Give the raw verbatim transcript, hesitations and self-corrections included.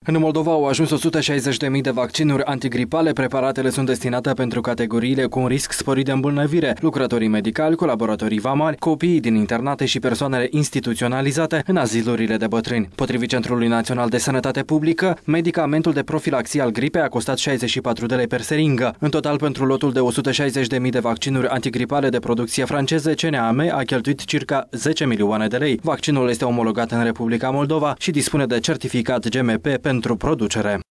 În Moldova au ajuns o sută șaizeci de mii de vaccinuri antigripale. Preparatele sunt destinate pentru categoriile cu un risc sporit de îmbolnăvire: lucrătorii medicali, colaboratorii vamali, copiii din internate și persoanele instituționalizate în azilurile de bătrâni. Potrivit Centrului Național de Sănătate Publică, medicamentul de profilaxie al gripei a costat șaizeci și patru de lei per seringă. În total, pentru lotul de o sută șaizeci de mii de vaccinuri antigripale de producție franceză, C N A M a cheltuit circa zece milioane de lei. Vaccinul este omologat în Republica Moldova și dispune de certificat G M P pentru producere.